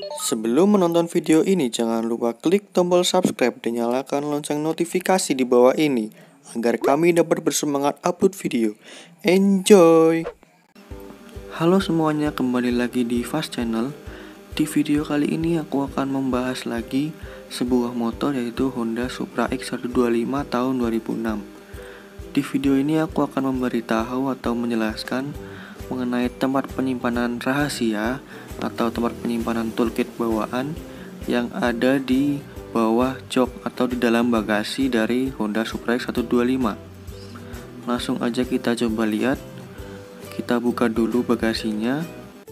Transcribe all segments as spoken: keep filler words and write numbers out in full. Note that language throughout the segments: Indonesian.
Sebelum menonton video ini, jangan lupa klik tombol subscribe dan nyalakan lonceng notifikasi di bawah ini agar kami dapat bersemangat upload video. Enjoy! Halo semuanya, kembali lagi di Fast Channel. Di video kali ini aku akan membahas lagi sebuah motor, yaitu Honda Supra X seratus dua puluh lima tahun dua ribu enam. Di video ini aku akan memberitahu atau menjelaskan mengenai tempat penyimpanan rahasia atau tempat penyimpanan toolkit bawaan yang ada di bawah jok atau di dalam bagasi dari Honda Supra X seratus dua puluh lima. Langsung aja kita coba lihat. Kita buka dulu bagasinya.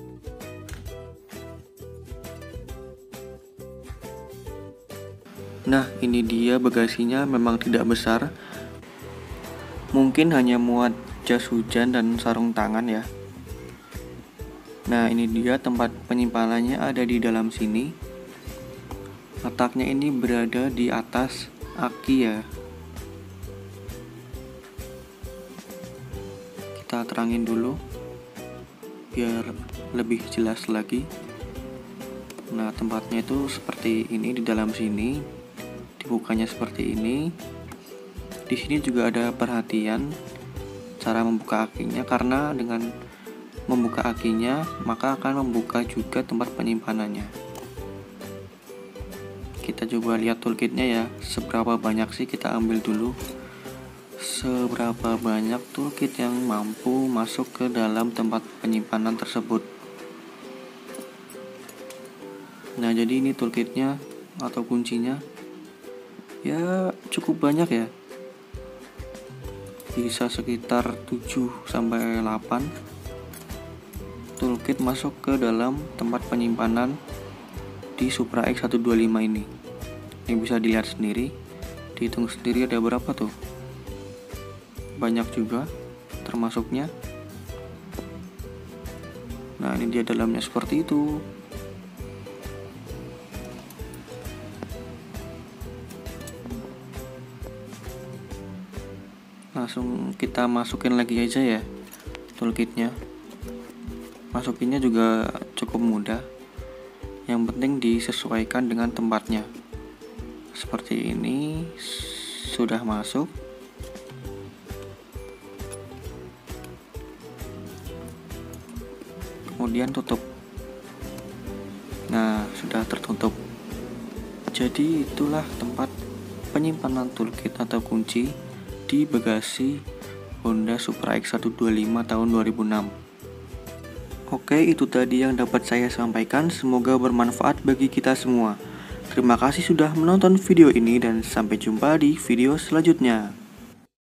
Nah, ini dia bagasinya, memang tidak besar. Mungkin hanya muat jas hujan dan sarung tangan ya. Nah, ini dia tempat penyimpanannya, ada di dalam sini. Letaknya ini berada di atas aki ya. Kita terangin dulu biar lebih jelas lagi. Nah, tempatnya itu seperti ini di dalam sini. Dibukanya seperti ini. Di sini juga ada perhatian cara membuka akinya, karena dengan membuka akinya maka akan membuka juga tempat penyimpanannya. Kita coba lihat toolkitnya ya, seberapa banyak sih. Kita ambil dulu seberapa banyak toolkit yang mampu masuk ke dalam tempat penyimpanan tersebut. Nah, jadi ini toolkitnya atau kuncinya ya cukup banyak ya, bisa sekitar tujuh sampai delapan toolkit masuk ke dalam tempat penyimpanan di Supra X seratus dua puluh lima ini. Ini bisa dilihat sendiri, dihitung sendiri ada berapa tuh, banyak juga termasuknya. Nah, ini dia dalamnya seperti itu. Langsung kita masukin lagi aja ya toolkitnya. Masukinnya juga cukup mudah, yang penting disesuaikan dengan tempatnya. Seperti ini, sudah masuk. Kemudian tutup. Nah, sudah tertutup. Jadi itulah tempat penyimpanan toolkit atau kunci di bagasi Honda Supra X seratus dua puluh lima tahun dua ribu enam. Oke, itu tadi yang dapat saya sampaikan. Semoga bermanfaat bagi kita semua. Terima kasih sudah menonton video ini dan sampai jumpa di video selanjutnya.